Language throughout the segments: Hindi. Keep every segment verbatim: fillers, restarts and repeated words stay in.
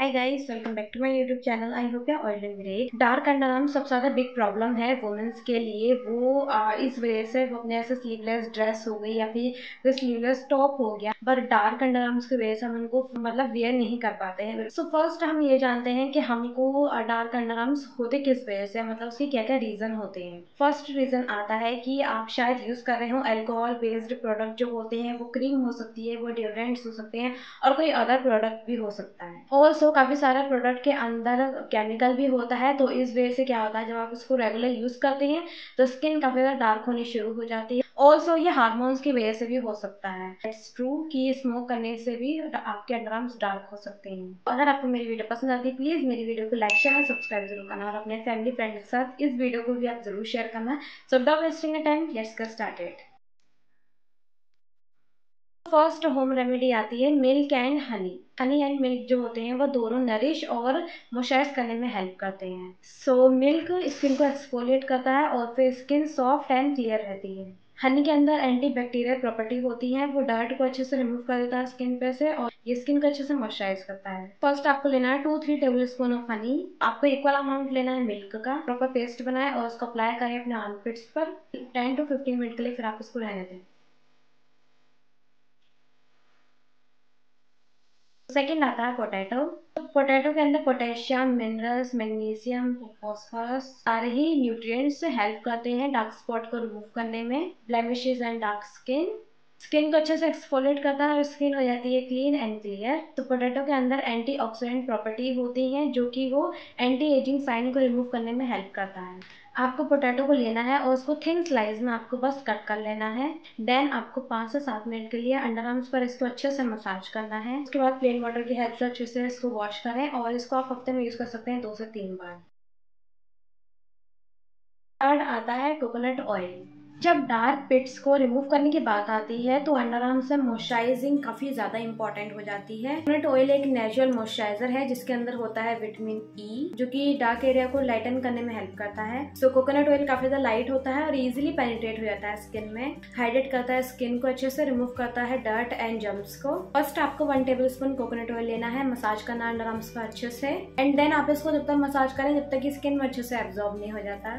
Hi guys, welcome back to my YouTube channel. I hope you are all doing great. Dark underarms सबसे ज्यादा बिग प्रॉब्लम है वुमेन्स के लिए। वो आ, इस वजह से वो अपने ऐसे स्लीवलेस ड्रेस हो गई या फिर स्लीवलेस टॉप हो गया, पर डार्क अंडर आर्म्स की वजह से हम उनको मतलब वेयर नहीं कर पाते हैं। सो so, फर्स्ट हम ये जानते हैं कि हमको डार्क अंडर आर्म्स होते किस वजह से, मतलब उसके क्या क्या रीजन होते हैं। फर्स्ट रीजन आता है कि आप शायद यूज कर रहे हो अल्कोहल बेस्ड प्रोडक्ट जो होते हैं। वो क्रीम हो सकती है, वो डिओड्रेंट्स हो सकते हैं और कोई अदर प्रोडक्ट भी हो सकता है। ऑल्सो काफी सारा प्रोडक्ट के अंदर केमिकल भी होता है, तो इस वजह से क्या होता है, जब आप इसको रेगुलर यूज करते हैं तो स्किन काफी ज्यादा डार्क होनी शुरू हो जाती है। ऑल्सो ये हार्मोन्स की वजह से भी हो सकता है। इट्स ट्रू कि स्मोक करने से भी आपके अंडरआर्म्स डार्क हो सकते हैं। अगर आपको मेरी वीडियो पसंद आती है, प्लीज मेरी वीडियो को लाइक शेयर और सब्सक्राइब जरूर करना और अपने फैमिली फ्रेंड के साथ इस वीडियो को भी आप जरूर शेयर करना। So without wasting time, let's get started. First home remedy आती है milk and honey. Honey and milk जो होते हैं वो दोनों नरिश और मॉइस्चराइज करने में हेल्प करते हैं। सो मिल्क स्किन को एक्सफोलिएट करता है और फिर स्किन सॉफ्ट एंड क्लियर रहती है। हनी के अंदर एंटी बैक्टीरियल प्रॉपर्टी होती है, वो डर्ट को अच्छे से रिमूव कर देता है स्किन पे से और ये स्किन को अच्छे से मॉइस्चराइज करता है। फर्स्ट आपको लेना है two three tablespoon of honey. आपको इक्वल अमाउंट लेना है मिल्क का। प्रॉपर पेस्ट बनाए और उसको अप्लाई करें अपने आर्मपिट्स पर टेन टू फिफ्टीन मिनट के लिए, फिर आप उसको रहने दें। सेकेंड आता है पोटैटो। पोटैटो के अंदर पोटेशियम, मिनरल्स, मैग्नीशियम, फॉस्फोरस सारे ही न्यूट्रिएंट्स हेल्प करते हैं डार्क स्पॉट को रिमूव करने में, blemishes and dark skin. Skin को अच्छे से एक्सफोलिएट करता है और स्किन हो जाती है क्लीन एंड क्लियर। तो पोटैटो के अंदर एंटीऑक्सीडेंट प्रॉपर्टी होती हैं जो कि वो एंटी एजिंग साइन को रिमूव करने में हेल्प करता है। आपको पोटैटो को लेना है और उसको थिन स्लाइस में आपको बस कट कर लेना है। देन आपको पाँच से सात मिनट के लिए अंडर आर्म्स पर इसको अच्छे से मसाज करना है। उसके बाद प्लेन वाटर की हेल्प से अच्छे से इसको वॉश करें और इसको आप हफ्ते में यूज कर सकते हैं दो से तीन बार। थर्ड आता है कोकोनट ऑयल। जब डार्क पिट्स को रिमूव करने की बात आती है तो अंडर आर्म्स से मॉइस्चराइजिंग काफी ज्यादा इंपॉर्टेंट हो जाती है। कोकोनट ऑयल एक नेचुरल मॉइस्चराइजर है जिसके अंदर होता है विटामिन ई जो कि डार्क एरिया को लाइटन करने में हेल्प करता है। सो कोकोनट ऑयल काफी ज्यादा लाइट होता है और इजिली पेनिट्रेट हो जाता है स्किन में, हाइड्रेट करता है स्किन को, अच्छे से रिमूव करता है डर्ट एंड जम्स को। फर्स्ट आपको one tablespoon coconut oil लेना है, मसाज करना अंडर आर्म्स पर अच्छे से एंड देन आप इसको जब तक मसाज करें जब तक कि स्किन में अच्छे से एब्जॉर्ब नहीं हो जाता।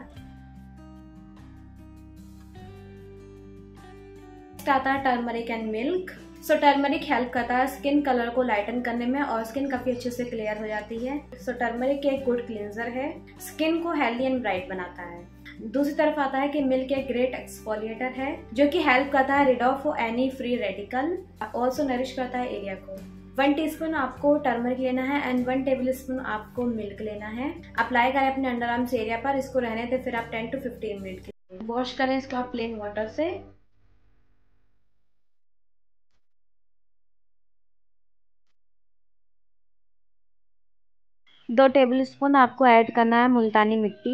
आता है turmeric and milk. So turmeric help करता है स्किन कलर को लाइटन करने में और स्किन काफी अच्छे से क्लियर हो जाती है। सो टर्मरिक एक गुड क्लींजर है, स्किन को हेल्दी एंड ब्राइट बनाता है। दूसरी तरफ आता है कि मिल्क एक ग्रेट एक्सफोलिएटर है जो कि हेल्प करता है rid of any free radical, also nourish करता है एरिया को। वन टीस्पून आपको टर्मरिक लेना है एंड वन टेबल स्पून आपको मिल्क लेना है। अप्लाई करें अपने अंडर आर्म्स एरिया पर, इसको रहने दें, फिर आप टेन टू फिफ्टीन मिनट के लिए वॉश करें इसको आप प्लेन वाटर से। दो टेबल स्पून आपको ऐड करना है मुल्तानी मिट्टी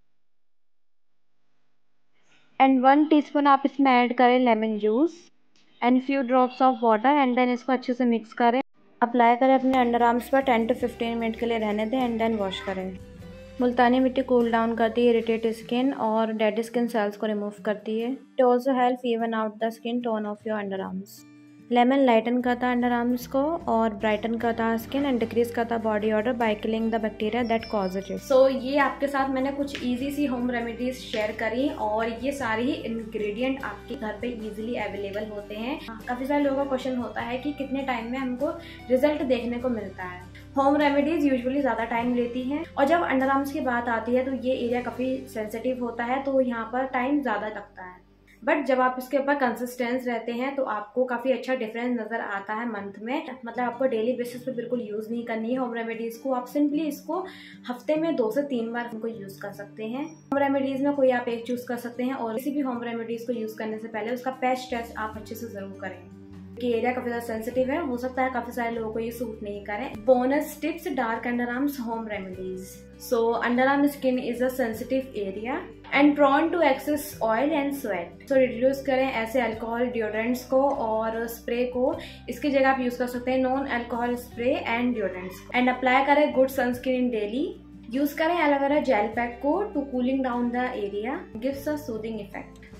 एंड वन टीस्पून आप इसमें ऐड करें lemon juice and few drops of water and then इसको अच्छे से मिक्स करें। अप्लाई करें अपने अंडर आर्म्स पर, टेन टू फिफ्टीन मिनट के लिए रहने दें एंड देन वॉश करें। मुल्तानी मिट्टी कूल डाउन करती है इरिटेट स्किन और डेड स्किन सेल्स को रिमूव करती है। It also help even out the skin tone of your underarms. Lemon lighten करता है अंडर आर्म्स को और ब्राइटन करता है स्किन एंड डिक्रीज करता है body odour by killing the bacteria that causes it. So ये आपके साथ मैंने कुछ इजी सी होम रेमेडीज शेयर करी और ये सारे ही इंग्रेडिएंट आपके घर पे इजीली अवेलेबल होते हैं। काफी सारे लोगों का क्वेश्चन होता है कि कितने टाइम में हमको रिजल्ट देखने को मिलता है। होम रेमेडीज यूजुअली ज्यादा टाइम लेती हैं और जब अंडर आर्म्स की बात आती है तो ये एरिया काफी सेंसिटिव होता है तो यहाँ पर टाइम ज्यादा लगता है। बट जब आप इसके ऊपर कंसिस्टेंस रहते हैं तो आपको काफी अच्छा डिफरेंस नजर आता है मंथ में। मतलब आपको डेली बेसिस पे बिल्कुल यूज नहीं करनी है होम रेमेडीज को, आप सिंपली इसको हफ्ते में दो से तीन बार उनको यूज कर सकते हैं। होम रेमेडीज में कोई आप एक चूज कर सकते हैं और किसी भी होम रेमेडीज को यूज करने से पहले उसका पैच टेस्ट आप अच्छे से जरूर करें कि एरिया काफी ज्यादा सेंसिटिव है, हो सकता है काफी सारे लोगों को ये सूट नहीं करे। Bonus tips dark underarms home remedies. So underarm skin is a sensitive area and prone to excess oil and sweat. So reduce करें ऐसे अल्कोहल डिओड्रेंट्स को और स्प्रे को, इसकी जगह आप यूज कर सकते हैं non alcohol spray and deodorants and apply करें गुड सनस्क्रीन डेली। यूज करें एलोवेरा जेल पैक को to cooling down the area, gives a soothing effect.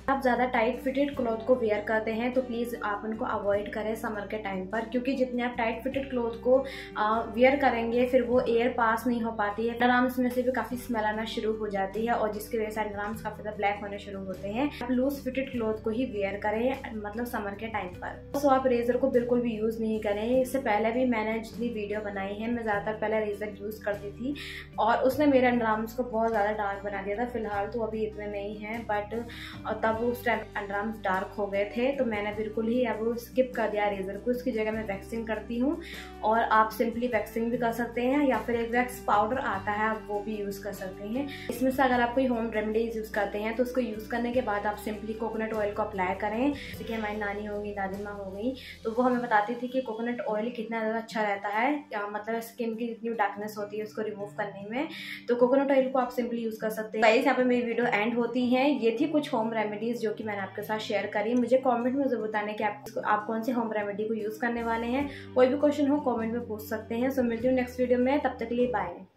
आप ज़्यादा टाइट फिटेड क्लॉथ को वेयर करते हैं तो प्लीज़ आप उनको अवॉइड करें समर के टाइम पर, क्योंकि जितने आप टाइट फिटेड क्लॉथ को वेयर करेंगे फिर वो एयर पास नहीं हो पाती है, अंडरआर्म्स में से भी काफ़ी स्मेल आना शुरू हो जाती है और जिसकी वजह से अंडरआर्म्स काफ़ी ज़्यादा ब्लैक होने शुरू होते हैं। आप लूज फिटेड क्लॉथ को ही वेयर करें मतलब समर के टाइम पर। सो आप रेजर को बिल्कुल भी यूज़ नहीं करें। इससे पहले भी मैंने जितनी वीडियो बनाई है मैं ज़्यादातर पहले रेजर यूज़ करती थी और उसने मेरे अंडरआर्म्स को बहुत ज़्यादा डार्क बना दिया था। फिलहाल तो अभी इतने नहीं है, बट तब उस टाइम अंडरआर्म्स डार्क हो गए थे तो मैंने बिल्कुल ही अब स्किप कर दिया रेजर को। उसकी जगह मैं वैक्सिंग करती हूँ और आप सिंपली वैक्सिंग भी कर सकते हैं या फिर एक वैक्स पाउडर आता है आप वो भी यूज़ कर सकते हैं। इसमें से अगर आप कोई होम रेमेडीज यूज़ करते हैं तो उसको यूज़ करने के बाद आप सिंपली कोकोनट ऑयल को अप्लाई करें। जैसे कि हमारी नानी हो गई, दादी माँ हो गई, तो वो हमें बताती थी कि कोकोनट ऑयल कितना ज़्यादा अच्छा रहता है, मतलब स्किन की जितनी डार्कनेस होती है उसको रिमूव करने में। तो कोकोनट ऑयल को आप सिंपली यूज़ कर सकते हैं। गाइस यहाँ पे मेरी वीडियो एंड होती है। ये थी कुछ होम रेमेडीज जो कि मैंने आपके साथ शेयर करी। मुझे कमेंट में जरूर बताने कि आप, आप कौन से होम रेमेडी को यूज़ करने वाले हैं। कोई भी क्वेश्चन हो कमेंट में पूछ सकते हैं। सो मिलती हूँ नेक्स्ट वीडियो में, तब तक के लिए बाय।